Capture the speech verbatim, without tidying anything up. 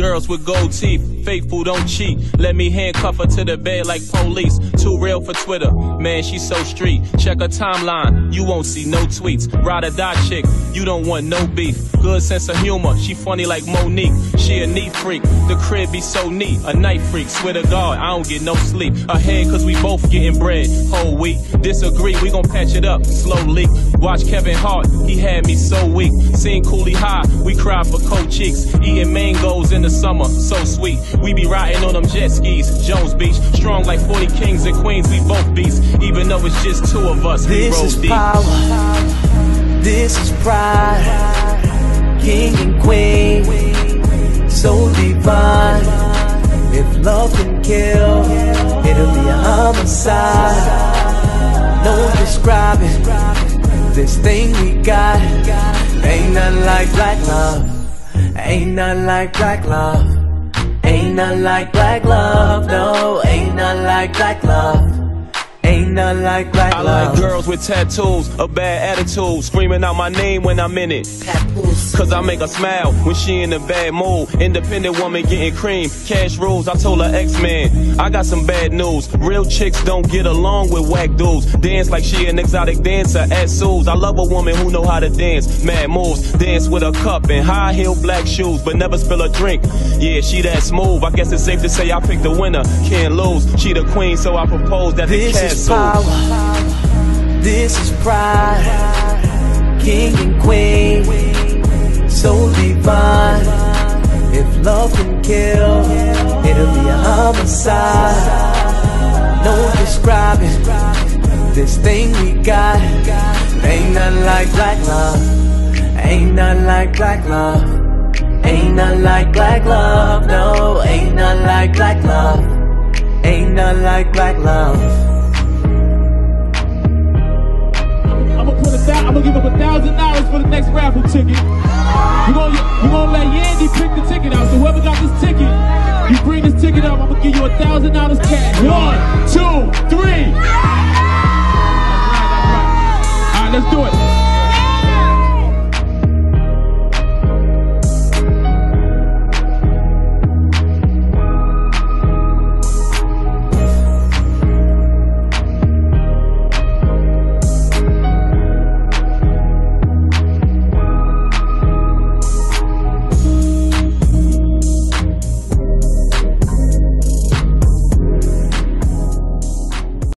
girls with gold teeth, faithful, don't cheat. Let me handcuff her to the bed like police. Too real for Twitter, man, she's so street. Check her timeline, you won't see no tweets. Ride or die chick, you don't want no beef. Good sense of humor, she funny like Monique. She a neat freak, the crib be so neat. A night freak, swear to God, I don't get no sleep. Ahead cause we both getting bread, whole week. Disagree, we gon' patch it up, slowly. Watch Kevin Hart, he had me so weak. Seen Cooley High, we cried for cold cheeks. Eating mangoes in the summer, so sweet. We be riding on them jet skis, Jones Beach. Strong like forty kings and queens, we both beasts. Even though it's just two of us, we roll deep. This is power, this is pride. King and queen, so divine. If love can kill, it'll be a homicide. No describing this thing we got. Ain't nothing like black love. Ain't nothing like black love. Ain't nothing like black love. No, ain't nothing like black love. Ain't nothing like black I love. like girls with tattoos, a bad attitude, screaming out my name when I'm in it. Papoose. Cause I make her smile when she in a bad mood. Independent woman getting cream, cash rules. I told her X-Man, I got some bad news. Real chicks don't get along with whack dudes. Dance like she an exotic dancer at Sue's. I love a woman who know how to dance, mad moves. Dance with a cup and high heel black shoes, but never spill a drink. Yeah, she that smooth. I guess it's safe to say I picked the winner, can't lose. She the queen, so I propose that the cat This is power, this is pride. King and queen, so divine. If love can kill, it'll be a homicide. No describing this thing we got. Ain't nothing like black love. Ain't nothing like black love. Ain't nothing like black love. No, ain't nothing like black love. Ain't nothing like black love. I'm gonna put a thousand, I'm gonna give up a thousand dollars for the next raffle ticket. We're gonna, we're gonna let Yandy pick the ticket out. So whoever got this ticket, you bring this ticket up, I'm gonna give you a thousand dollars cash. One, two, three. That's right, that's right. All right, let's do it.